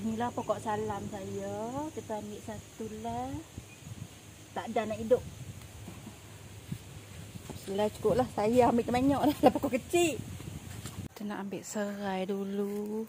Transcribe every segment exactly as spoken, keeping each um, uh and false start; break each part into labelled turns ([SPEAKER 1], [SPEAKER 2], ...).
[SPEAKER 1] Inilah pokok salam saya. Kita ambil satu lah. Tak ada nak hidup. Selah cukup lah. Saya ambil banyak dah. Dah pokok kecil. Kita nak ambil serai dulu.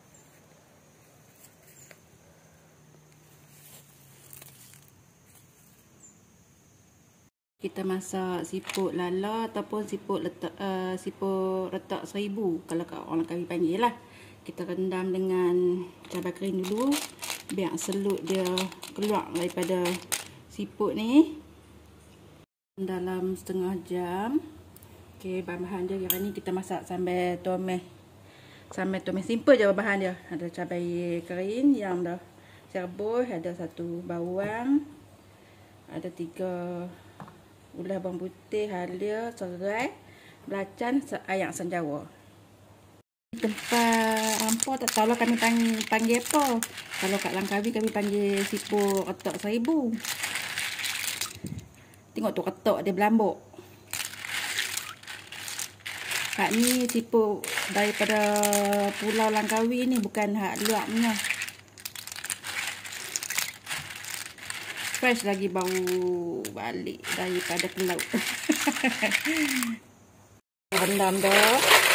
[SPEAKER 1] Kita masak siput lala ataupun siput letak uh, siput retak seribu kalau orang kami panggil lah. Kita rendam dengan cabai kering dulu biar selut dia keluar daripada siput ni dalam setengah jam. Okey, bahan-bahan dia hari ni kita masak sambal tomat. Sambal tomat simple je bahan dia. Ada cabai kering yang dah serbus, ada satu bawang, ada tiga ulas bawang putih, halia, serai, belacan, ayam asam jawa. Tempat ampau tak tahu lah kami panggil, panggil apa. Kalau kat Langkawi kami panggil siput retak seribu. Tengok tu retak dia berlambuk. Hak ni siput daripada Pulau Langkawi ni, bukan hak luar punya. Fresh lagi bau balik daripada ke laut. Rendam dah.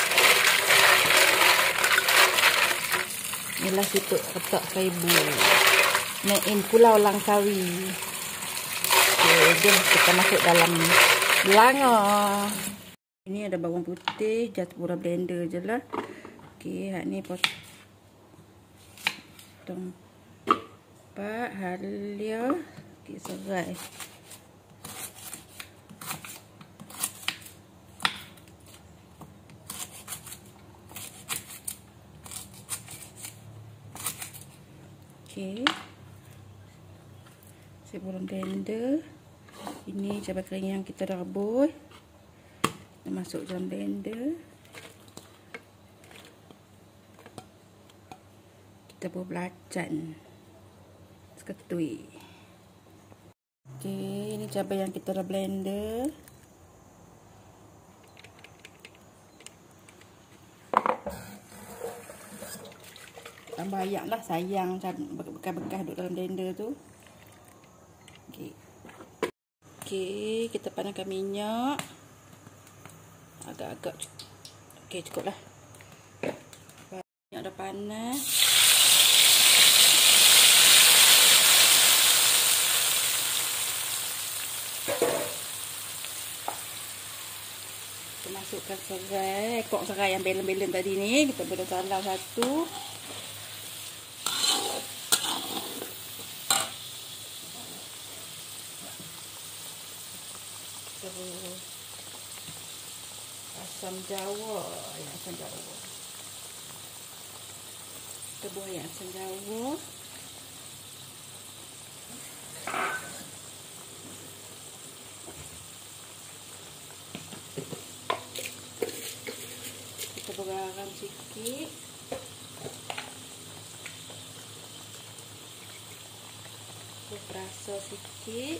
[SPEAKER 1] Inilah siput retak seribu. Made in Pulau Langkawi. Okay, jom kita masuk dalam belanga. Ini ada bawang putih, just pura blender je lah. Okay, hak ni potong empat, halia. Okay, serai. Okay. Saya bolong blender. Ini cabai kering yang kita dah rebus. Kita masuk dalam blender. Kita buat belacan. Seketui. Okey, ini cabai yang kita dah blender. Tambah ayam lah, sayang bekas-bekas duduk dalam blender tu. Okey. Okey, kita panaskan minyak. Agak-agak cukup. Okey, cukup lah. Minyak dah panas. Kita masukkan serai, ekor serai yang belen-belen tadi ni. Kita boleh salam satu. Terus asam jawa, ayam asam jawa. Kita buat ayam asam jawa. Kita buat garam sikit. Kita perasa sikit.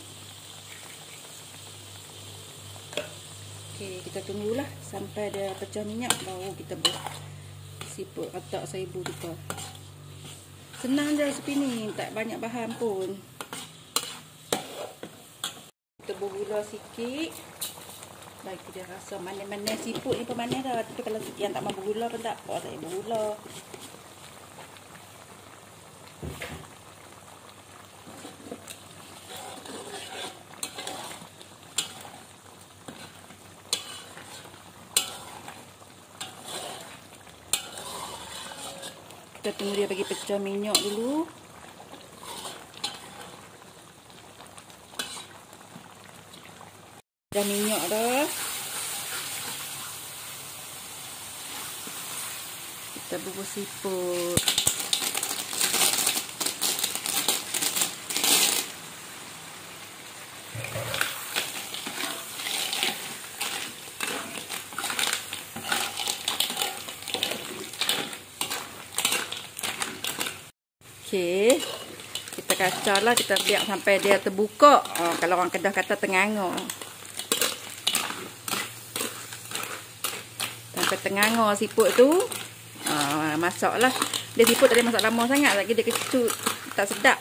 [SPEAKER 1] Okey, kita tunggulah sampai dia pecah minyak, baru kita buat siput retak seribu kita. Senang je seperti ni, tak banyak bahan pun. Kita buat gula sikit. Bagi dia rasa manis-manis. Siput ni pun manis dah. Tapi kalau yang tak mahu gula pun tak apa, saya buat gula. Kita tunggu dia bagi pecah minyak dulu. Dah minyak dah. Kita bubur siput. Okey, kita kacau lah, kita biar sampai dia terbuka. Oh, kalau orang Kedah kata tenganga. Sampai tenganga siput tu, uh, masaklah. Dia siput tak boleh masak lama sangat lagi, dia kecut, tak sedap.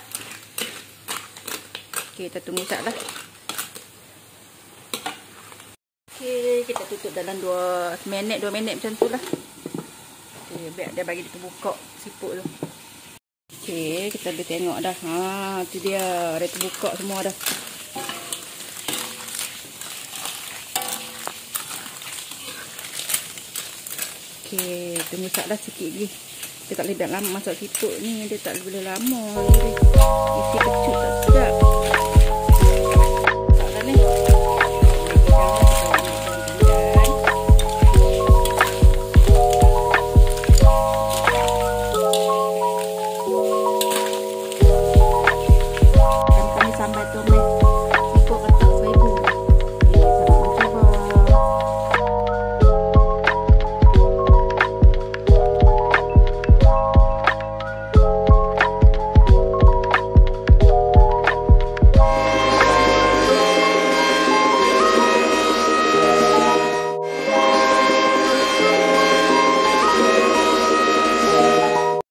[SPEAKER 1] Okey, kita tunggu sekejap lah. Okey, kita tutup dalam dua minit, dua minit macam tu lah. Okey, biar dia bagi dia terbuka siput tu. Okey, kita boleh tengok dah. Ha, tu dia, dia terbuka semua dah. Okey, tunggu sekejap lah sikit lagi. Dia tak boleh biar lama masak siput ni, dia tak boleh lama. Isi kecut tak sedap.